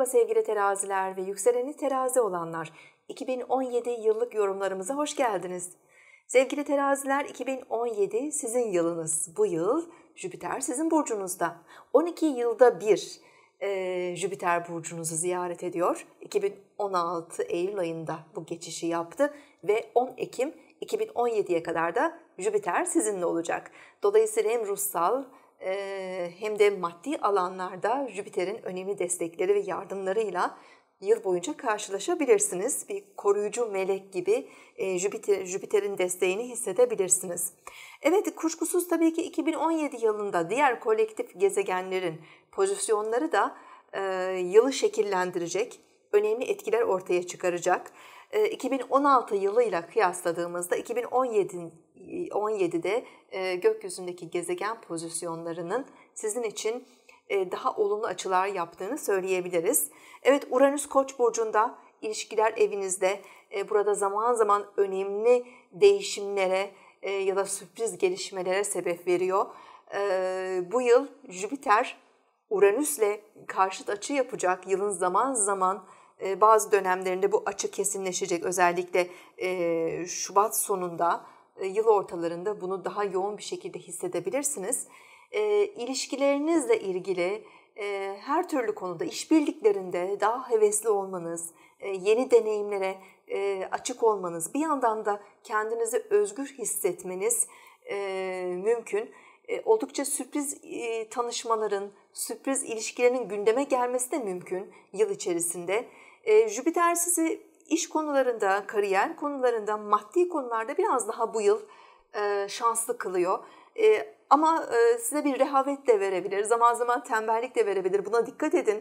sevgili teraziler ve yükseleni terazi olanlar. 2017 yıllık yorumlarımıza hoş geldiniz. Sevgili teraziler, 2017 sizin yılınız. Bu yıl Jüpiter sizin burcunuzda. 12 yılda bir Jüpiter burcunuzu ziyaret ediyor. 2016 Eylül ayında bu geçişi yaptı ve 10 Ekim 2017'ye kadar da Jüpiter sizinle olacak. Dolayısıyla hem ruhsal hem de maddi alanlarda Jüpiter'in önemli destekleri ve yardımlarıyla yıl boyunca karşılaşabilirsiniz. Bir koruyucu melek gibi Jüpiter'in desteğini hissedebilirsiniz. Evet, kuşkusuz tabii ki 2017 yılında diğer kolektif gezegenlerin pozisyonları da yılı şekillendirecek, önemli etkiler ortaya çıkaracak. 2016 yılıyla kıyasladığımızda 2017'de gökyüzündeki gezegen pozisyonlarının sizin için daha olumlu açılar yaptığını söyleyebiliriz. Evet, Uranüs Koç burcunda, ilişkiler evinizde, burada zaman zaman önemli değişimlere ya da sürpriz gelişmelere sebep veriyor. Bu yıl Jüpiter Uranüs'le karşıt açı yapacak. Yılın zaman zaman bazı dönemlerinde bu açı kesinleşecek. Özellikle Şubat sonunda, yıl ortalarında bunu daha yoğun bir şekilde hissedebilirsiniz. İlişkilerinizle ilgili her türlü konuda, işbirliklerinde daha hevesli olmanız, yeni deneyimlere açık olmanız, bir yandan da kendinizi özgür hissetmeniz mümkün. Oldukça sürpriz tanışmaların, sürpriz ilişkilerin gündeme gelmesi de mümkün yıl içerisinde. Jüpiter sizi iş konularında, kariyer konularında, maddi konularda biraz daha bu yıl şanslı kılıyor. Ama size bir rehavet de verebilir, zaman zaman tembellik de verebilir. Buna dikkat edin.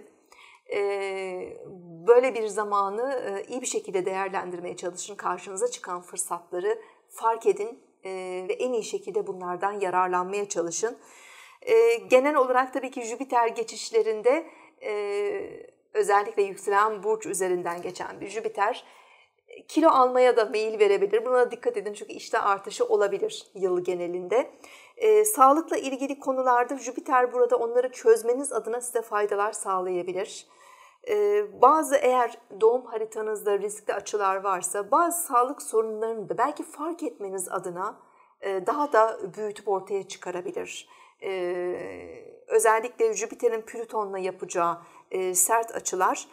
Böyle bir zamanı iyi bir şekilde değerlendirmeye çalışın. Karşınıza çıkan fırsatları fark edin ve en iyi şekilde bunlardan yararlanmaya çalışın. Genel olarak tabii ki Jüpiter geçişlerinde özellikle yükselen burç üzerinden geçen bir Jüpiter kilo almaya da meyil verebilir. Buna dikkat edin çünkü iştah artışı olabilir yıl genelinde. Sağlıkla ilgili konularda Jüpiter burada onları çözmeniz adına size faydalar sağlayabilir. Bazı eğer doğum haritanızda riskli açılar varsa bazı sağlık sorunlarını da belki fark etmeniz adına daha da büyütüp ortaya çıkarabilir. Özellikle Jüpiter'in Plüton'la yapacağı sert açılar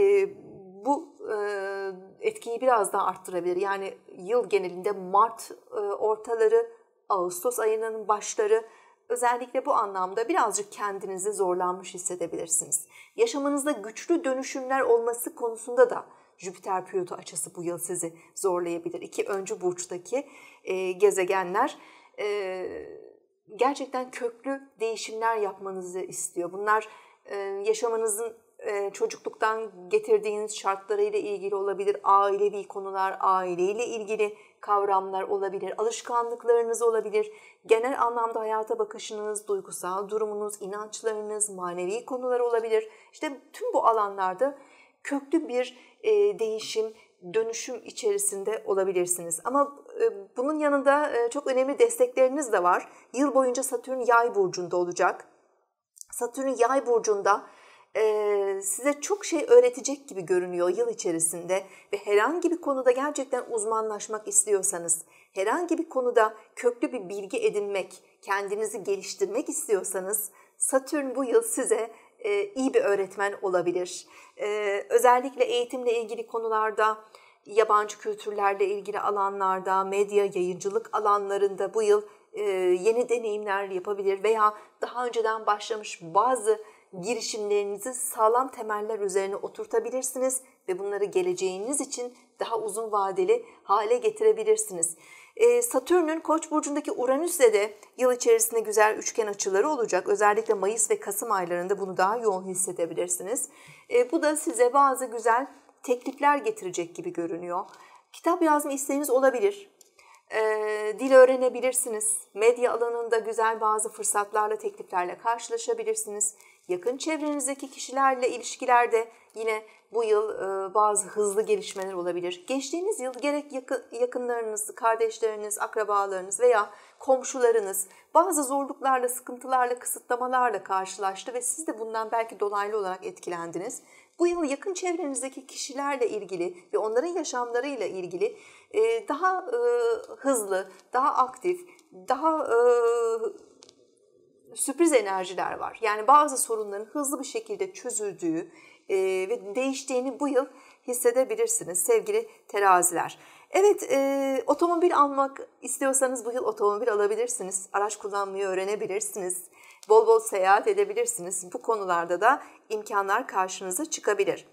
bu etkiyi biraz daha arttırabilir. Yani yıl genelinde Mart ortaları, Ağustos ayının başları özellikle bu anlamda birazcık kendinizi zorlanmış hissedebilirsiniz. Yaşamınızda güçlü dönüşümler olması konusunda da Jüpiter-Plüto açısı bu yıl sizi zorlayabilir. İki öncü burçtaki gezegenler gerçekten köklü değişimler yapmanızı istiyor. Bunlar yaşamınızın çocukluktan getirdiğiniz şartlarıyla ilgili olabilir, ailevi konular, aileyle ilgili kavramlar olabilir, alışkanlıklarınız olabilir, genel anlamda hayata bakışınız, duygusal durumunuz, inançlarınız, manevi konular olabilir. İşte tüm bu alanlarda köklü bir değişim, dönüşüm içerisinde olabilirsiniz. Ama bunun yanında çok önemli destekleriniz de var. Yıl boyunca Satürn Yay burcunda olacak. Satürn Yay burcunda size çok şey öğretecek gibi görünüyor yıl içerisinde ve herhangi bir konuda gerçekten uzmanlaşmak istiyorsanız, herhangi bir konuda köklü bir bilgi edinmek, kendinizi geliştirmek istiyorsanız Satürn bu yıl size iyi bir öğretmen olabilir. Özellikle eğitimle ilgili konularda, yabancı kültürlerle ilgili alanlarda, medya, yayıncılık alanlarında bu yıl yeni deneyimler yapabilir veya daha önceden başlamış bazı girişimlerinizi sağlam temeller üzerine oturtabilirsiniz ve bunları geleceğiniz için daha uzun vadeli hale getirebilirsiniz. Satürn'ün Koç burcundaki Uranüs'le de yıl içerisinde güzel üçgen açıları olacak. Özellikle Mayıs ve Kasım aylarında bunu daha yoğun hissedebilirsiniz. Bu da size bazı güzel teklifler getirecek gibi görünüyor. Kitap yazma isteğiniz olabilir. Dil öğrenebilirsiniz. Medya alanında güzel bazı fırsatlarla, tekliflerle karşılaşabilirsiniz. Yakın çevrenizdeki kişilerle ilişkilerde yine bu yıl bazı hızlı gelişmeler olabilir. Geçtiğiniz yıl gerek yakınlarınız, kardeşleriniz, akrabalarınız veya komşularınız bazı zorluklarla, sıkıntılarla, kısıtlamalarla karşılaştı ve siz de bundan belki dolaylı olarak etkilendiniz. Bu yıl yakın çevrenizdeki kişilerle ilgili ve onların yaşamlarıyla ilgili daha hızlı, daha aktif, daha sürpriz enerjiler var. Yani bazı sorunların hızlı bir şekilde çözüldüğü ve değiştiğini bu yıl hissedebilirsiniz sevgili teraziler. Evet, otomobil almak istiyorsanız bu yıl otomobil alabilirsiniz. Araç kullanmayı öğrenebilirsiniz. Bol bol seyahat edebilirsiniz. Bu konularda da imkanlar karşınıza çıkabilir.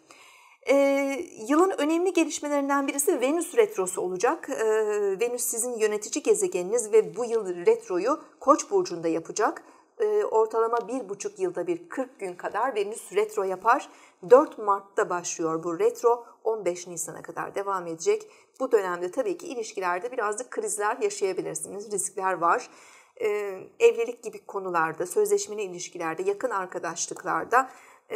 Yılın önemli gelişmelerinden birisi Venüs retrosu olacak. Venüs sizin yönetici gezegeniniz ve bu yıl retroyu Koç burcunda yapacak. Ortalama 1,5 yılda bir 40 gün kadar Venüs retro yapar. 4 Mart'ta başlıyor bu retro, 15 Nisan'a kadar devam edecek. Bu dönemde tabii ki ilişkilerde birazcık krizler yaşayabilirsiniz, riskler var. Evlilik gibi konularda, sözleşmeli ilişkilerde, yakın arkadaşlıklarda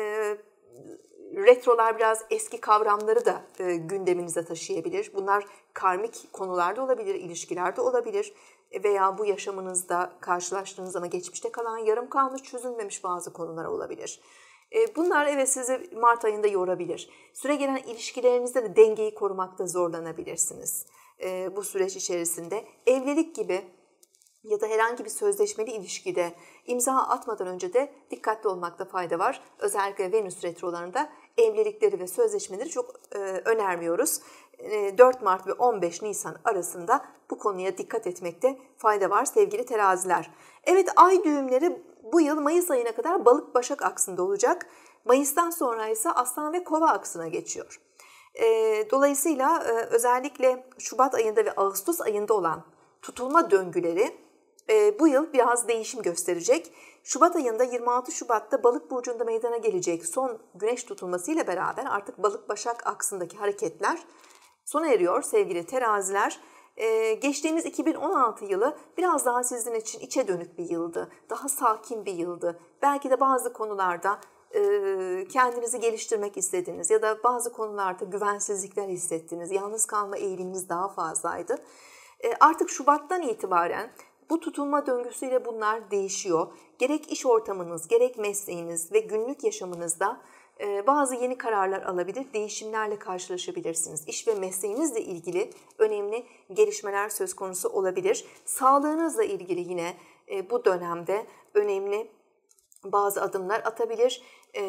retrolar biraz eski kavramları da gündeminize taşıyabilir. Bunlar karmik konularda olabilir, ilişkilerde olabilir veya bu yaşamınızda karşılaştığınız ama geçmişte kalan, yarım kalmış, çözülmemiş bazı konular olabilir. Bunlar evet sizi Mart ayında yorabilir. Süregelen ilişkilerinizde de dengeyi korumakta zorlanabilirsiniz. Bu süreç içerisinde evlilik gibi ya da herhangi bir sözleşmeli ilişkide imza atmadan önce de dikkatli olmakta fayda var. Özellikle Venüs retrolarında evlilikleri ve sözleşmeleri çok önermiyoruz. 4 Mart ve 15 Nisan arasında bu konuya dikkat etmekte fayda var sevgili teraziler. Evet, ay düğümleri bu yıl Mayıs ayına kadar Balık Başak aksında olacak. Mayıs'tan sonra ise Aslan ve Kova aksına geçiyor. Dolayısıyla özellikle Şubat ayında ve Ağustos ayında olan tutulma döngüleri bu yıl biraz değişim gösterecek. Şubat ayında 26 Şubat'ta Balık burcunda meydana gelecek son güneş tutulmasıyla beraber artık Balık Başak aksındaki hareketler sona eriyor sevgili teraziler. Geçtiğimiz 2016 yılı biraz daha sizin için içe dönük bir yıldı. Daha sakin bir yıldı. Belki de bazı konularda kendinizi geliştirmek istediniz ya da bazı konularda güvensizlikler hissettiniz. Yalnız kalma eğiliminiz daha fazlaydı. Artık Şubat'tan itibaren bu tutulma döngüsüyle bunlar değişiyor. Gerek iş ortamınız, gerek mesleğiniz ve günlük yaşamınızda bazı yeni kararlar alabilir, değişimlerle karşılaşabilirsiniz. İş ve mesleğinizle ilgili önemli gelişmeler söz konusu olabilir. Sağlığınızla ilgili yine bu dönemde önemli bazı adımlar atabilir.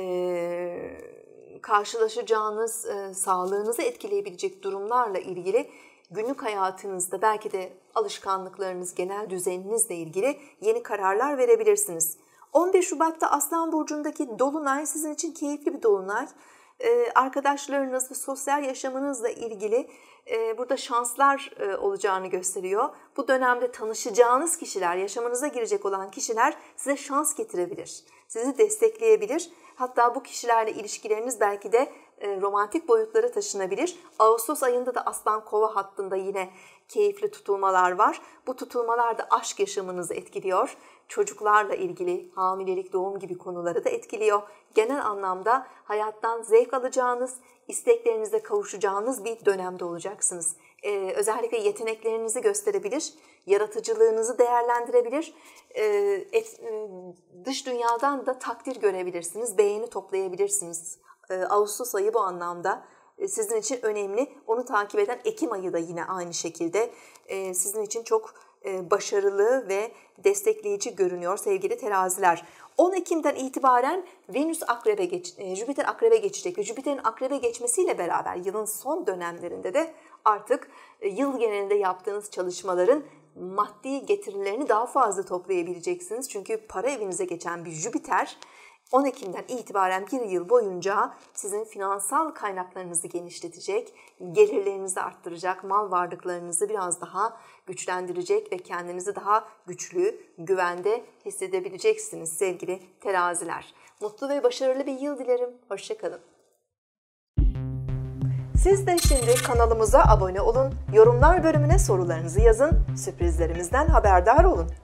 Karşılaşacağınız sağlığınızı etkileyebilecek durumlarla ilgili günlük hayatınızda belki de alışkanlıklarınız, genel düzeninizle ilgili yeni kararlar verebilirsiniz. 15 Şubat'ta Aslan Burcu'ndaki Dolunay sizin için keyifli bir Dolunay. Arkadaşlarınız ve sosyal yaşamınızla ilgili burada şanslar olacağını gösteriyor. Bu dönemde tanışacağınız kişiler, yaşamınıza girecek olan kişiler size şans getirebilir, sizi destekleyebilir. Hatta bu kişilerle ilişkileriniz belki de romantik boyutlara taşınabilir. Ağustos ayında da Aslan Kova hattında yine keyifli tutulmalar var. Bu tutulmalar da aşk yaşamınızı etkiliyor. Çocuklarla ilgili hamilelik, doğum gibi konuları da etkiliyor. Genel anlamda hayattan zevk alacağınız, isteklerinize kavuşacağınız bir dönemde olacaksınız. Özellikle yeteneklerinizi gösterebilir, yaratıcılığınızı değerlendirebilir, dış dünyadan da takdir görebilirsiniz, beğeni toplayabilirsiniz. Ağustos ayı bu anlamda sizin için önemli. Onu takip eden Ekim ayı da yine aynı şekilde sizin için çok başarılı ve destekleyici görünüyor sevgili teraziler. 10 Ekim'den itibaren Venüs Jüpiter Akrebe geçecek ve Jüpiter'in Akrebe geçmesiyle beraber yılın son dönemlerinde de artık yıl genelinde yaptığınız çalışmaların maddi getirilerini daha fazla toplayabileceksiniz. Çünkü para evinize geçen bir Jüpiter 10 Ekim'den itibaren bir yıl boyunca sizin finansal kaynaklarınızı genişletecek, gelirlerinizi arttıracak, mal varlıklarınızı biraz daha güçlendirecek ve kendinizi daha güçlü, güvende hissedebileceksiniz sevgili teraziler. Mutlu ve başarılı bir yıl dilerim. Hoşça kalın. Siz de şimdi kanalımıza abone olun, yorumlar bölümüne sorularınızı yazın, sürprizlerimizden haberdar olun.